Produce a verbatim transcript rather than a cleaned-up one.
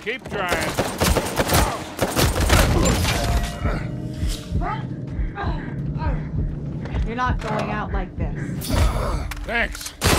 Keep trying. You're not going out like this. Thanks.